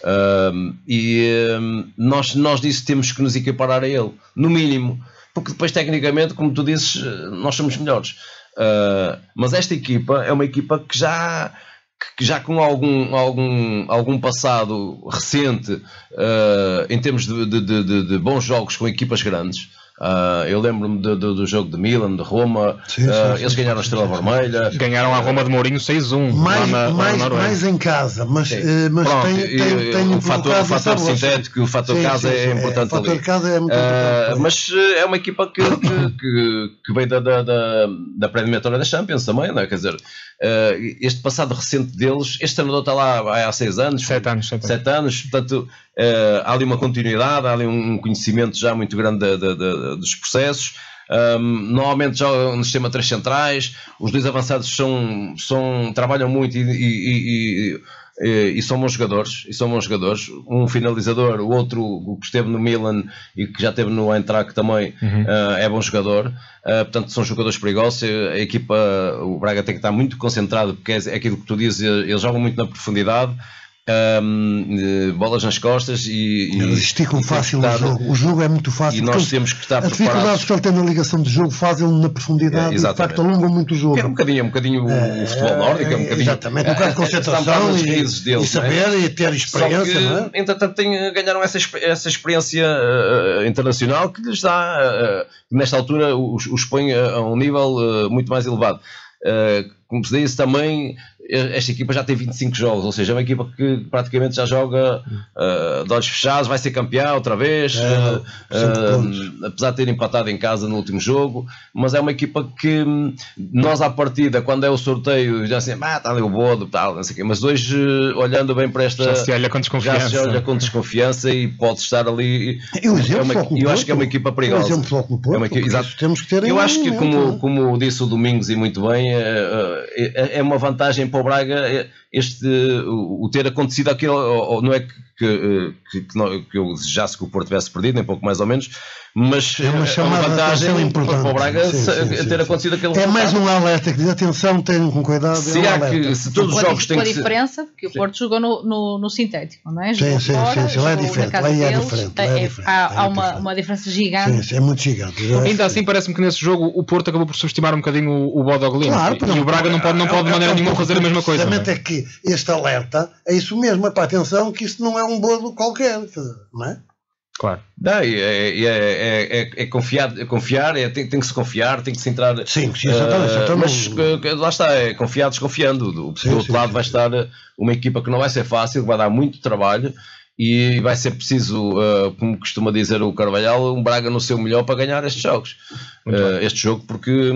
nós disso temos que nos equiparar a ele, no mínimo, porque depois tecnicamente, como tu dizes, nós somos melhores, mas esta equipa é uma equipa que já com algum passado recente, em termos de bons jogos com equipas grandes. Eu lembro-me do jogo de Milan, de Roma. Sim. Eles ganharam a Estrela Vermelha, ganharam a Roma de Mourinho 6-1 mais em casa, mas tem o fator sintético, o fator casa é importante ali. O fator casa é muito importante, mas é uma equipa que veio da pré-eliminatória da Champions também, não é? Quer dizer, este passado recente deles, este treinador está lá há 6 anos, 7 anos, portanto há ali uma continuidade, há ali um conhecimento já muito grande dos processos. Normalmente jogam no sistema 3 centrais, os 2 avançados trabalham muito e são bons jogadores, um finalizador, o outro que esteve no Milan e que já esteve no Eintracht também, é bom jogador. Portanto são jogadores perigosos. A equipa, o Braga tem que estar muito concentrado, porque é aquilo que tu dizes, eles jogam muito na profundidade, bolas nas costas eles esticam fácil o jogo é muito fácil, e nós temos que estar preparados. A dificuldade que ele tem na ligação de jogo fazem na profundidade, e de facto alongam muito o jogo. É um bocadinho o futebol nórdico, exatamente, um bocado de concentração e saber e ter experiência, não é? Entretanto ganharam essa experiência internacional que lhes dá, nesta altura os põe a um nível muito mais elevado. como se disse também, esta equipa já tem 25 jogos, ou seja, é uma equipa que praticamente já joga de olhos fechados, vai ser campeão outra vez, apesar de ter empatado em casa no último jogo, mas é uma equipa que nós à partida, quando é o sorteio, já assim, está ali o Bodo, tal, não sei o quê, mas hoje, olhando bem para esta... Já se olha com desconfiança. Já se olha com desconfiança e pode estar ali... Eu acho que é uma equipa perigosa. Temos que ter eu acho que, como disse o Domingos e muito bem, é uma vantagem para o Braga o ter acontecido aquilo, não é que eu desejasse que o Porto tivesse perdido, nem pouco mais ou menos, mas é uma vantagem para o Braga ter acontecido aquele resultado. Mais um alerta que diz, atenção, tenham com cuidado. Se todos os jogos têm que ser... Com a diferença que o Porto jogou no sintético, não é? Sim, lá é diferente. Há uma diferença gigante. Sim, é muito gigante. Ainda assim, parece-me que nesse jogo o Porto acabou por subestimar um bocadinho o Bodo Glimt. E o Braga não pode de maneira nenhuma fazer a mesma coisa. Exatamente, é que este alerta é isso mesmo, para atenção que isto não é um Bodo qualquer, não é? Claro. É confiar, tem que se confiar, tem que se entrar. Sim, exatamente. Mas lá está, é confiar desconfiando. Do outro lado vai estar uma equipa que não vai ser fácil, vai dar muito trabalho e vai ser preciso, como costuma dizer o Carvalhal, um Braga no seu melhor para ganhar estes jogos. Este jogo, porque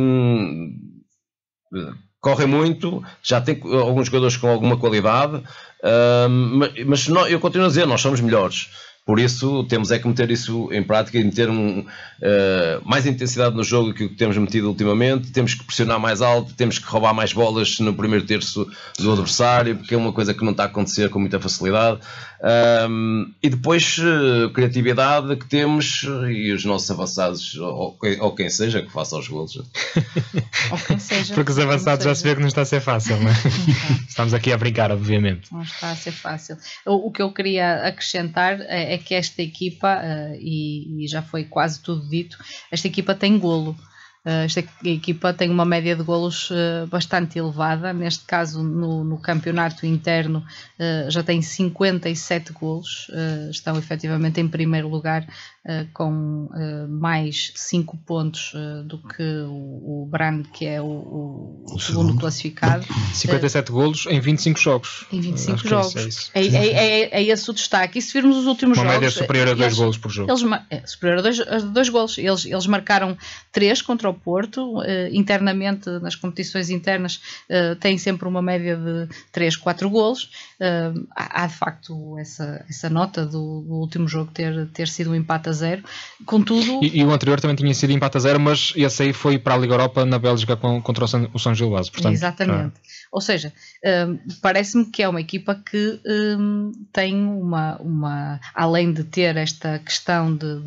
corre muito, já tem alguns jogadores com alguma qualidade, mas eu continuo a dizer, nós somos melhores. Por isso temos que meter isso em prática e meter mais intensidade no jogo que temos metido ultimamente, temos que pressionar mais alto, temos que roubar mais bolas no primeiro terço do adversário, porque é uma coisa que não está a acontecer com muita facilidade. E depois criatividade que temos e os nossos avançados, ou quem seja, que faça os golos. Porque os avançados já se vê que não está a ser fácil, não é? Estamos aqui a brincar, obviamente. Não está a ser fácil. O que eu queria acrescentar é que esta equipa, e já foi quase tudo dito, esta equipa tem golo. Esta equipa tem uma média de golos bastante elevada, neste caso no campeonato interno já tem 57 golos, estão efetivamente em primeiro lugar com mais 5 pontos do que o Brand, que é o segundo classificado. 57 golos em 25 jogos. Em 25 jogos. É esse o destaque. E se virmos os últimos jogos... Uma média superior a 2 golos por jogo. Superior a 2 golos. Eles marcaram 3 contra o Porto. Internamente, nas competições internas, têm sempre uma média de 3, 4 golos. Há de facto essa nota do último jogo ter sido um empate a 0. Contudo... E o anterior também tinha sido empate a 0, mas esse aí foi para a Liga Europa na Bélgica contra o São Gilvásio. Portanto, exatamente. Ou seja, parece-me que é uma equipa que tem além de ter esta questão de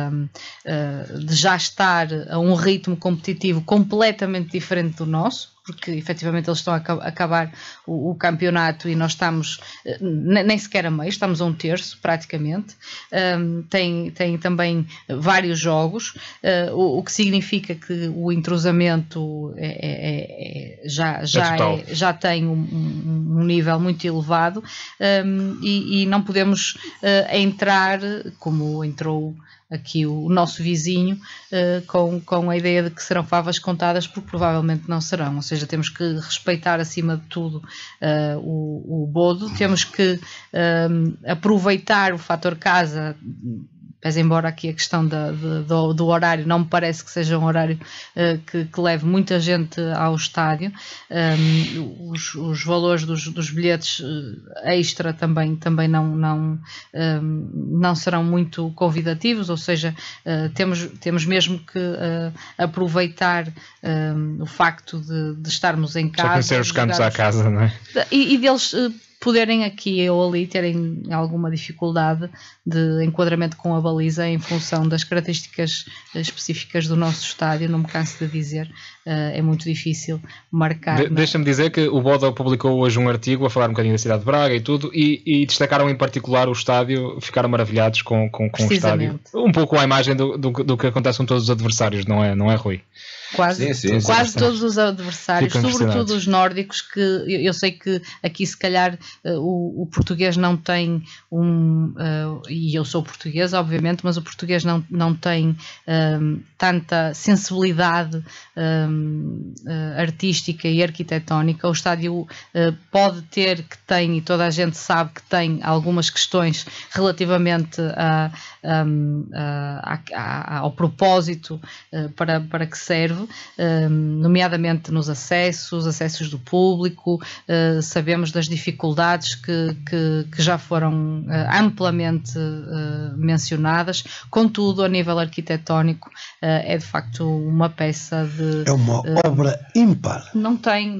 já estar a um ritmo competitivo completamente diferente do nosso, porque efetivamente eles estão a acabar o campeonato e nós estamos nem sequer a meio, estamos a um terço praticamente. Tem também vários jogos, o que significa que o entrosamento já tem um nível muito elevado, e não podemos entrar como entrou aqui o nosso vizinho, com a ideia de que serão favas contadas, porque provavelmente não serão. Ou seja, temos que respeitar acima de tudo o Bodo, temos que aproveitar o fator casa, pese embora aqui a questão do horário não me parece que seja um horário que leve muita gente ao estádio. Os valores dos bilhetes extra também não serão muito convidativos, ou seja, temos mesmo que aproveitar o facto de estarmos em casa. Já conhecer os cantos à casa, não é? E deles poderem aqui ou ali terem alguma dificuldade de enquadramento com a baliza em função das características específicas do nosso estádio. Não me canso de dizer, é muito difícil marcar. Deixa-me dizer que o Bodo publicou hoje um artigo a falar um bocadinho da cidade de Braga e tudo, e destacaram em particular o estádio, ficaram maravilhados com o estádio. Um pouco à imagem do que acontece com todos os adversários, não é Rui? quase todos os adversários, sobretudo os nórdicos, que eu sei que aqui se calhar o português não tem e eu sou portuguesa obviamente, mas o português não tem tanta sensibilidade artística e arquitetónica. O estádio pode ter, que tem, e toda a gente sabe que tem algumas questões relativamente ao propósito para que serve, nomeadamente nos acessos do público. Sabemos das dificuldades que já foram amplamente mencionadas. Contudo, a nível arquitetónico, é de facto uma peça de... É uma obra ímpar. Não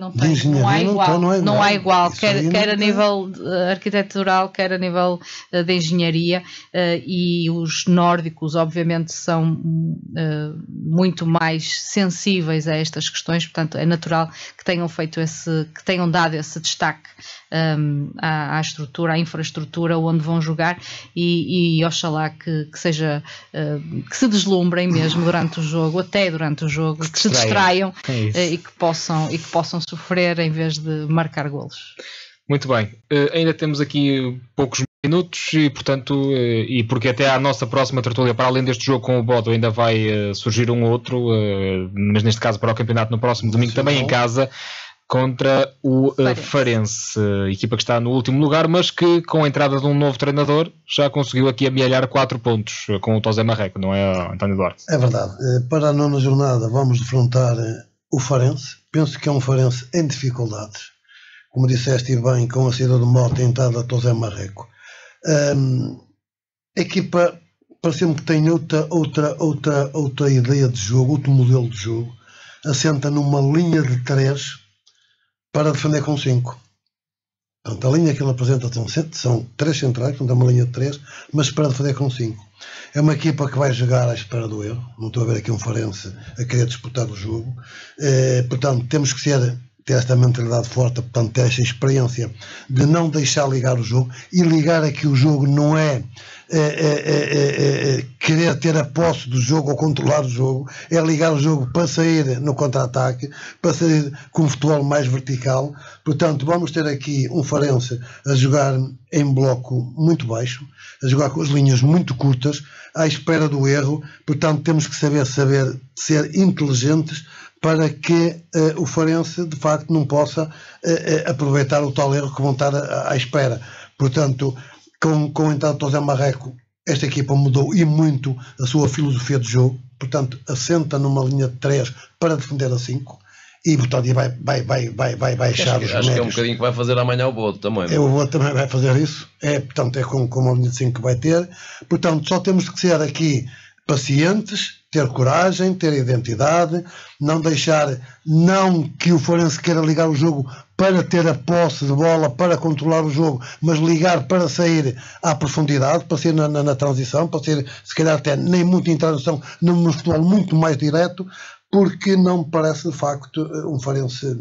há igual, quer a nível arquitetural, quer a nível de engenharia, e os nórdicos obviamente são muito mais sensíveis a estas questões, portanto é natural que tenham dado esse destaque à estrutura, à infraestrutura onde vão jogar, e oxalá que se deslumbrem mesmo durante o jogo, que se distraiam e que possam sofrer em vez de marcar golos. Muito bem, ainda temos aqui poucos minutos e, portanto, e porque até à nossa próxima tertúlia, para além deste jogo com o Bodo, ainda vai surgir um outro, mas neste caso para o campeonato no próximo domingo, também em casa, contra o Farense, equipa que está no último lugar, mas que com a entrada de um novo treinador já conseguiu aqui amealhar 4 pontos com o Tosé Marreco, não é, António Duarte? É verdade. Para a 9ª jornada vamos defrontar o Farense. Penso que é um Farense em dificuldades, como disseste bem, com a saída do Mota e a entrada de Tosé Marreco. A equipa parece-me que tem outra ideia de jogo, outro modelo de jogo. Assenta numa linha de 3 para defender com 5. Portanto, a linha que ele apresenta são 3 centrais, portanto é uma linha de 3, mas para defender com 5. É uma equipa que vai jogar à espera do erro. Não estou a ver aqui um Farense a querer disputar o jogo. Portanto, temos que ter esta mentalidade forte, portanto, ter esta experiência de não deixar ligar o jogo. E ligar aqui o jogo não é querer ter a posse do jogo ou controlar o jogo, é ligar o jogo para sair no contra-ataque, para sair com um futebol mais vertical. Portanto, vamos ter aqui um Farense a jogar em bloco muito baixo, a jogar com as linhas muito curtas, à espera do erro. Portanto, temos que saber ser inteligentes para que o Farense de facto não possa aproveitar o tal erro que vão estar à espera. Portanto, com a entrada de Tosé Marreco, esta equipa mudou e muito a sua filosofia de jogo. Portanto, assenta numa linha de 3 para defender a 5 e, portanto, vai baixar os médios. Acho que é um bocadinho que vai fazer amanhã o Bodo também. O Bodo também vai fazer isso. Portanto, é com uma linha de 5 que vai ter. Portanto, só temos que ser aqui pacientes, ter coragem, ter identidade, não deixar que o Farense queira ligar o jogo para ter a posse de bola, para controlar o jogo, mas ligar para sair à profundidade, para sair na transição, para sair, se calhar até nem muito em transição, num futebol muito mais direto, porque não me parece de facto um Farense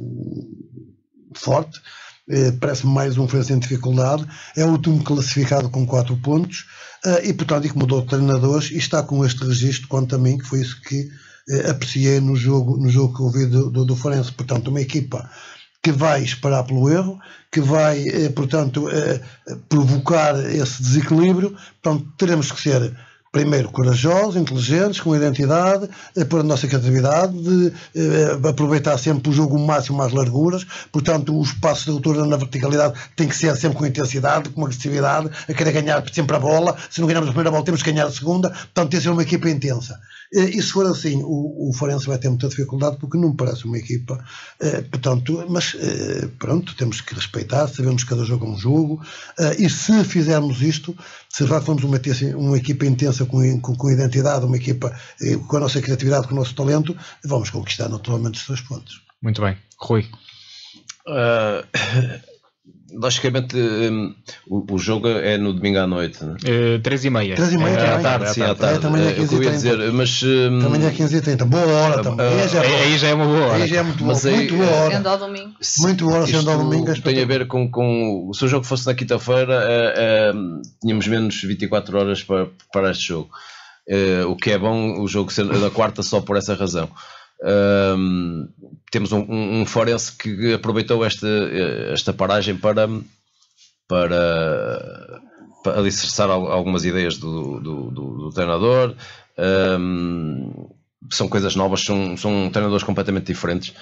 forte. Parece-me mais um Farense em dificuldade. É o último classificado com 4 pontos e, portanto, que mudou de treinadores e está com este registro, quanto a mim, que foi isso que apreciei no jogo que eu vi do Farense. Portanto, uma equipa que vai esperar pelo erro, que vai, portanto, provocar esse desequilíbrio. Portanto, teremos que ser primeiro corajosos, inteligentes, com identidade, por a nossa criatividade, de aproveitar sempre o jogo o máximo às larguras. Portanto, os passos de altura na verticalidade tem que ser sempre com intensidade, com agressividade, a querer ganhar sempre a bola. Se não ganharmos a primeira bola, temos que ganhar a segunda. Portanto, tem que ser uma equipa intensa. E se for assim, o Farense vai ter muita dificuldade, porque não me parece uma equipa, portanto, mas pronto, temos que respeitar, sabemos que cada jogo é um jogo, e se fizermos isto, se já formos uma equipa intensa com identidade, uma equipa com a nossa criatividade, com o nosso talento, vamos conquistar naturalmente os 3 pontos. Muito bem. Rui? Logicamente, o jogo é no domingo à noite, né? 3h30. 3h30 à tarde. Também é 15h30. Eu ia dizer, mas também é 15h30. Boa hora também. Aí já é uma boa hora. Aí já é muito boa hora. Sendo ao domingo. Muito boa hora, sendo ao domingo. Tem a ver com se o jogo fosse na quinta-feira, tínhamos menos 24 horas para este jogo. O que é bom, o jogo ser na quarta só por essa razão. Temos um Forense que aproveitou esta paragem para alicerçar algumas ideias do treinador. São coisas novas, são treinadores completamente diferentes,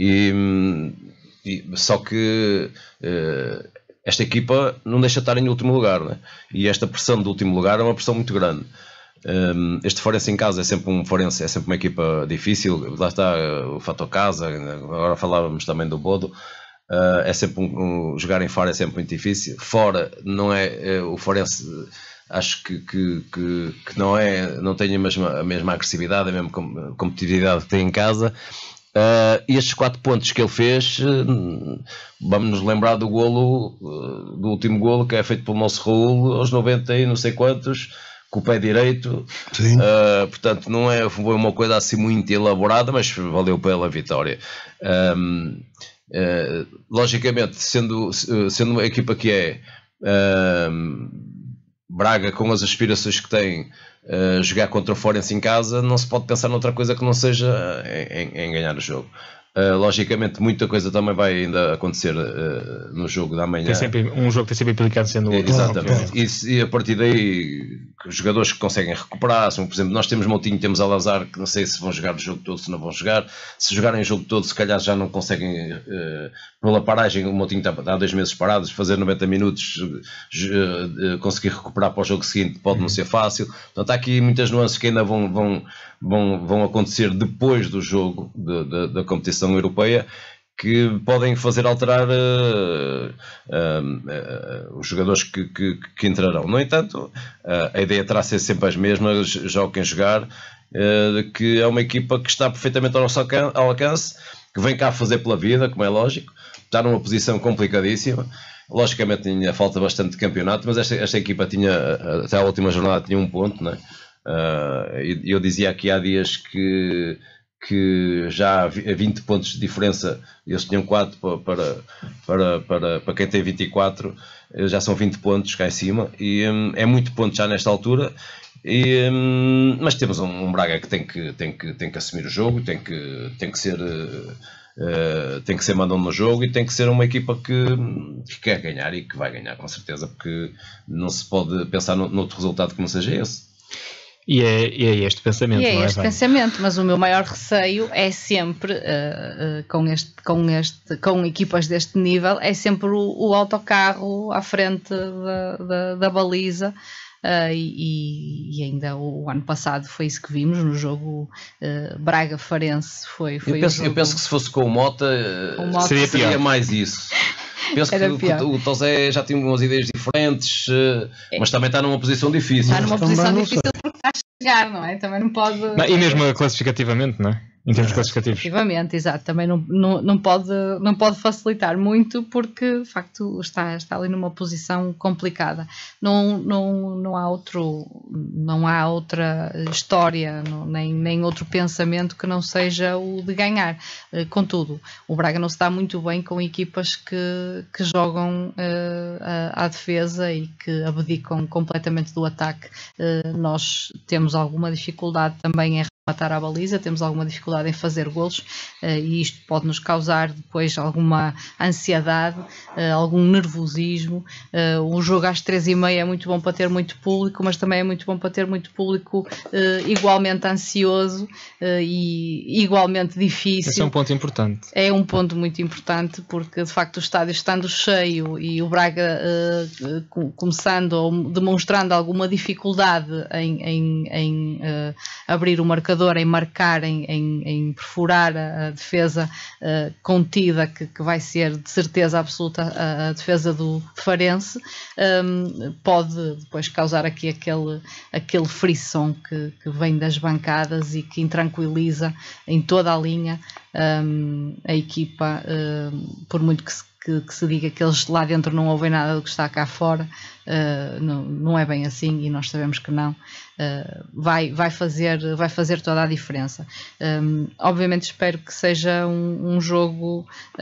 só que esta equipa não deixa de estar em último lugar, né? E esta pressão do último lugar é uma pressão muito grande. Este Forense em casa é sempre uma equipa difícil. Lá está o fator casa, agora falávamos também do Bodo. É sempre jogar em fora é sempre muito difícil. Fora não é o Forense, acho que não tem a mesma agressividade, a mesma competitividade que tem em casa. E estes 4 pontos que ele fez, vamos nos lembrar do último golo, que é feito pelo nosso Raul aos 90 e não sei quantos, com o pé direito. Portanto, não foi uma coisa assim muito elaborada, mas valeu pela vitória. Logicamente, sendo uma equipa que é Braga, com as aspirações que tem, jogar contra o Forense em casa, não se pode pensar noutra coisa que não seja em ganhar o jogo. Logicamente, muita coisa também vai ainda acontecer no jogo da manhã. Um jogo tem sempre implicância no outro. Exatamente. E a partir daí, os jogadores que conseguem recuperar, por exemplo, nós temos Moutinho, temos Alazar, que não sei se vão jogar o jogo todo, se não vão jogar. Se jogarem o jogo todo, se calhar já não conseguem, pela paragem, o Moutinho está há 2 meses parados, fazer 90 minutos, conseguir recuperar para o jogo seguinte pode não ser fácil. Portanto, há aqui muitas nuances que ainda vão acontecer depois do jogo da competição europeia, que podem fazer alterar os jogadores que entrarão. No entanto, a ideia terá de ser sempre as mesmas, jogue quem jogar, que é uma equipa que está perfeitamente ao nosso alcance, que vem cá fazer pela vida, como é lógico, está numa posição complicadíssima. Logicamente ainda falta bastante de campeonato, mas esta equipa tinha, até a última jornada, tinha 1 ponto, não é? Eu dizia aqui há dias que já há 20 pontos de diferença, eles tinham 4 para quem tem 24, já são 20 pontos cá em cima, e é muito ponto já nesta altura. Mas temos um Braga que tem que assumir o jogo, tem que ser mandão no jogo, e tem que ser uma equipa que quer ganhar e que vai ganhar com certeza, porque não se pode pensar noutro resultado que não seja esse. E é este pensamento, não é? Este pensamento, mas o meu maior receio é sempre, com equipas deste nível, é sempre o autocarro à frente da baliza. E ainda o ano passado foi isso que vimos no jogo Braga-Farense. Eu penso que se fosse com o Mota seria mais isso. Penso que o Tozé já tinha umas ideias diferentes, mas também está numa posição difícil. Está numa posição difícil porque está a chegar, não é? Também não pode... E mesmo classificativamente, não é? Em termos classificativos. Efetivamente, exato. Também não pode facilitar muito, porque de facto está ali numa posição complicada. Não há outra história, nem outro pensamento que não seja o de ganhar. Contudo, o Braga não se dá muito bem com equipas que jogam à defesa e que abdicam completamente do ataque. Nós temos alguma dificuldade também em matar a baliza, temos alguma dificuldade em fazer golos, e isto pode nos causar depois alguma ansiedade, algum nervosismo. O jogo às 3h30 é muito bom para ter muito público, mas também é muito bom para ter muito público igualmente ansioso e igualmente difícil. Esse é um ponto importante. É um ponto muito importante, porque de facto o estádio estando cheio e o Braga começando ou demonstrando alguma dificuldade em abrir o marcador, em marcar, em perfurar a defesa contida, que vai ser de certeza absoluta a defesa do Farense, pode depois causar aqui aquele frisson que vem das bancadas e que intranquiliza em toda a linha a equipa, por muito que se diga que eles lá dentro não ouvem nada do que está cá fora, não é bem assim, e nós sabemos que não. Vai fazer toda a diferença. Obviamente espero que seja um jogo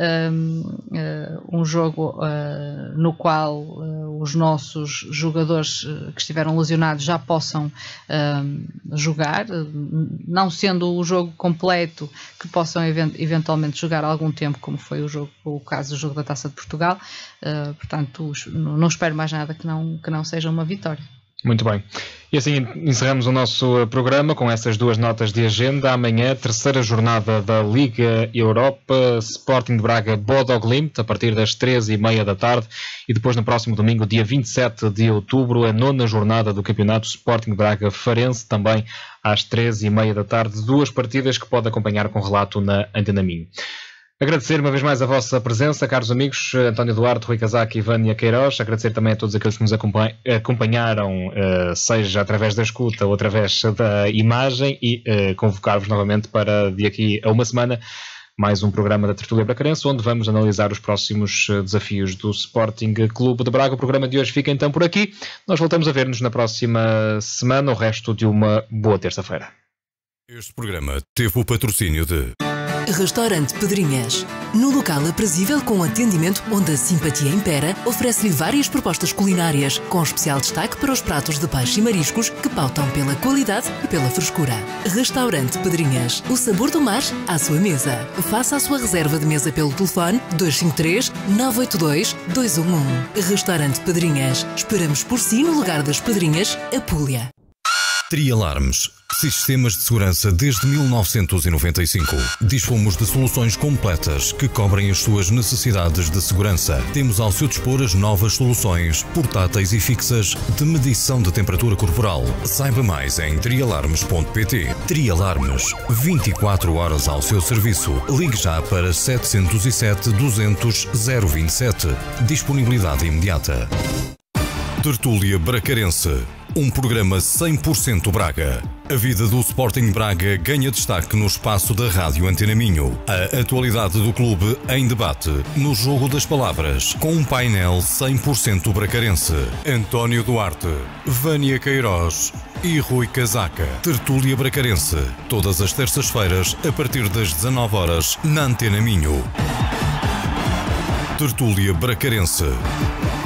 no qual os nossos jogadores que estiveram lesionados já possam jogar, não sendo o jogo completo, que possam eventualmente jogar algum tempo, como foi o caso do jogo da Taça de Portugal. Portanto, não espero mais nada que não seja uma vitória. Muito bem. E assim encerramos o nosso programa com essas duas notas de agenda. Amanhã, terceira jornada da Liga Europa, Sporting de Braga, Bodo Glimt, a partir das 13h30 da tarde. E depois, no próximo domingo, dia 27 de outubro, a nona jornada do campeonato, Sporting de Braga Farense, também às 13h30 da tarde. Duas partidas que pode acompanhar com relato na Antena Minho. Agradecer uma vez mais a vossa presença, caros amigos, António Duarte, Rui Casaca e Vânia Queiroz. Agradecer também a todos aqueles que nos acompanharam, seja através da escuta ou através da imagem, e convocar-vos novamente para, de aqui a uma semana, mais um programa da Tertúlia Bracarense, onde vamos analisar os próximos desafios do Sporting Clube de Braga. O programa de hoje fica então por aqui. Nós voltamos a ver-nos na próxima semana. O resto de uma boa terça-feira. Este programa teve o patrocínio de Restaurante Pedrinhas. No local aprazível com atendimento onde a simpatia impera, oferece-lhe várias propostas culinárias, com especial destaque para os pratos de peixe e mariscos que pautam pela qualidade e pela frescura. Restaurante Pedrinhas. O sabor do mar à sua mesa. Faça a sua reserva de mesa pelo telefone 253-982-211. Restaurante Pedrinhas. Esperamos por si no lugar das Pedrinhas, Apúlia. Trialarmes. Sistemas de segurança desde 1995. Dispomos de soluções completas que cobrem as suas necessidades de segurança. Temos ao seu dispor as novas soluções portáteis e fixas de medição de temperatura corporal. Saiba mais em trialarmes.pt. Trialarmes, 24 horas ao seu serviço. Ligue já para 707 200 027. Disponibilidade imediata. Tertúlia Bracarense. Um programa 100% Braga. A vida do Sporting Braga ganha destaque no espaço da Rádio Antena Minho. A atualidade do clube em debate no Jogo das Palavras, com um painel 100% bracarense. António Duarte, Vânia Queiroz e Rui Casaca. Tertúlia Bracarense. Todas as terças-feiras, a partir das 19 horas, na Antena Minho. Tertúlia Bracarense.